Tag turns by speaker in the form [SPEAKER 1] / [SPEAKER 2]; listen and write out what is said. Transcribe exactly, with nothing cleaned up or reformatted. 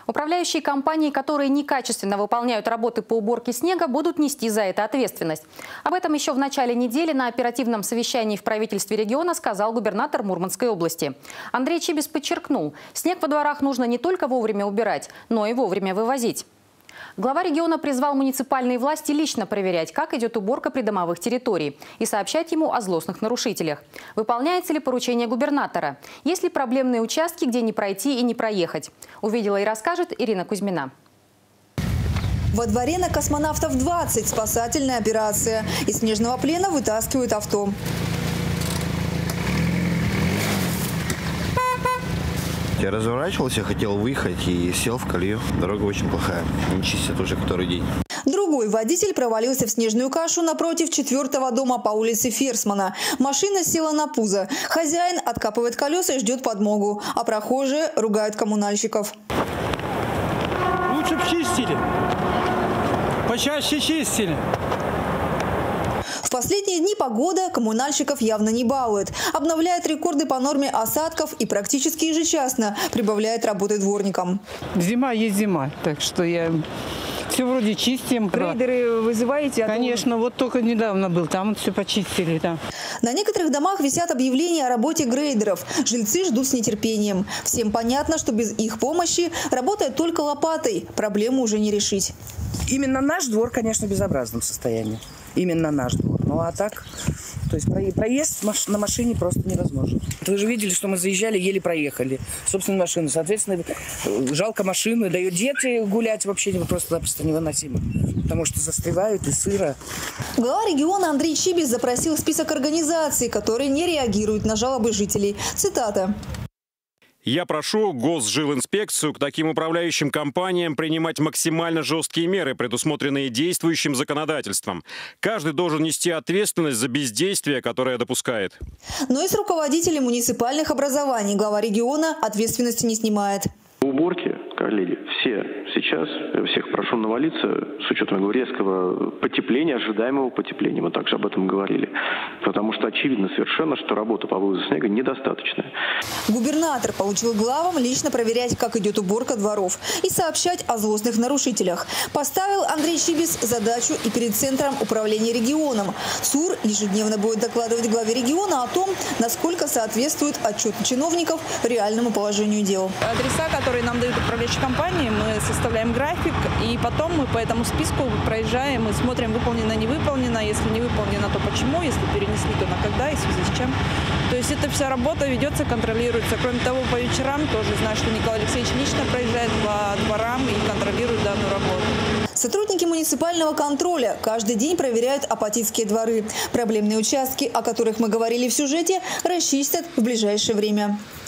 [SPEAKER 1] Управляющие компании, которые некачественно выполняют работы по уборке снега, будут нести за это ответственность. Об этом еще в начале недели на оперативном совещании в правительстве региона сказал губернатор Мурманской области. Андрей Чибис подчеркнул, снег во дворах нужно не только вовремя убирать, но и вовремя вывозить. Глава региона призвал муниципальные власти лично проверять, как идет уборка придомовых территорий, и сообщать ему о злостных нарушителях. Выполняется ли поручение губернатора? Есть ли проблемные участки, где не пройти и не проехать? Увидела и расскажет Ирина Кузьмина.
[SPEAKER 2] Во дворе на Космонавтов двадцать спасательная операция. Из снежного плена вытаскивают авто.
[SPEAKER 3] Я разворачивался, хотел выехать и сел в колею. Дорога очень плохая, не чистят уже который день.
[SPEAKER 2] Другой водитель провалился в снежную кашу напротив четвертого дома по улице Ферсмана. Машина села на пузо. Хозяин откапывает колеса и ждет подмогу, а прохожие ругают коммунальщиков.
[SPEAKER 4] Лучше бы чистили, почаще чистили.
[SPEAKER 2] В последние дни погода коммунальщиков явно не балует. Обновляет рекорды по норме осадков и практически ежечасно прибавляет работы дворникам.
[SPEAKER 5] Зима есть зима, так что я все вроде чистим.
[SPEAKER 6] Грейдеры вызываете?
[SPEAKER 5] Конечно, вот только недавно был, там вот все почистили. Да.
[SPEAKER 2] На некоторых домах висят объявления о работе грейдеров. Жильцы ждут с нетерпением. Всем понятно, что без их помощи работает только лопатой. Проблему уже не решить.
[SPEAKER 6] Именно наш двор, конечно, в безобразном состоянии. Именно наш двор. Ну а так, то есть проезд на машине просто невозможен. Вы же видели, что мы заезжали, еле проехали. Собственную машину. Соответственно, жалко машину. Дает дети гулять вообще просто-напросто невыносимо. Потому что застревают и сыро.
[SPEAKER 2] Глава региона Андрей Чибис запросил список организаций, которые не реагируют на жалобы жителей. Цитата.
[SPEAKER 7] Я прошу Госжилинспекцию к таким управляющим компаниям принимать максимально жесткие меры, предусмотренные действующим законодательством. Каждый должен нести ответственность за бездействие, которое допускает. Но
[SPEAKER 2] и с руководителей муниципальных образований глава региона ответственности не снимает.
[SPEAKER 8] Уборки, коллеги, все сейчас, я всех прошу навалиться с учетом говорю, резкого потепления, ожидаемого потепления. Мы также об этом говорили. Потому что очевидно совершенно, что работа по вывозу снега недостаточная.
[SPEAKER 2] Губернатор получил главам лично проверять, как идет уборка дворов, и сообщать о злостных нарушителях. Поставил Андрей Чибис задачу и перед Центром управления регионом. ЦУР ежедневно будет докладывать главе региона о том, насколько соответствует отчет чиновников реальному положению дел.
[SPEAKER 9] Адреса, которые нам дают управляющие компании, мы составляем график, и потом мы по этому списку проезжаем и смотрим, выполнено, не выполнено. Если не выполнено, то почему, если перенесли, то на когда и в связи с чем. То есть эта вся работа ведется, контролируется. Кроме того, по вечерам тоже знаю, что Николай Алексеевич лично проезжает по дворам и контролирует данную работу.
[SPEAKER 2] Сотрудники муниципального контроля каждый день проверяют апатитские дворы. Проблемные участки, о которых мы говорили в сюжете, расчистят в ближайшее время.